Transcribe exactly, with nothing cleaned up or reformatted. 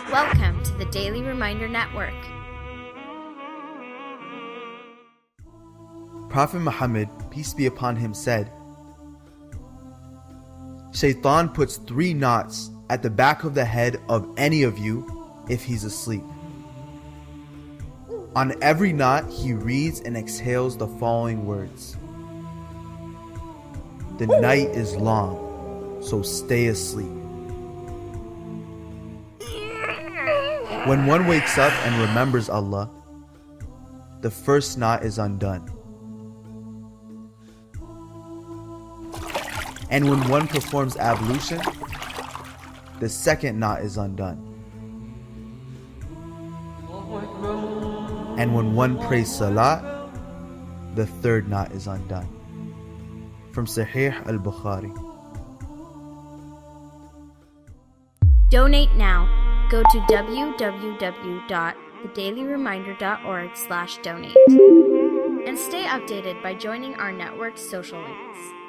Welcome to the Daily Reminder Network. Prophet Muhammad, peace be upon him, said, Shaitan puts three knots at the back of the head of any of you if he's asleep. On every knot, he reads and exhales the following words: the night is long, so stay asleep. When one wakes up and remembers Allah, the first knot is undone. And when one performs ablution, the second knot is undone. And when one prays salah, the third knot is undone. From Sahih Al-Bukhari. Donate now. Go to w w w dot the daily reminder dot org slash donate and stay updated by joining our network's social links.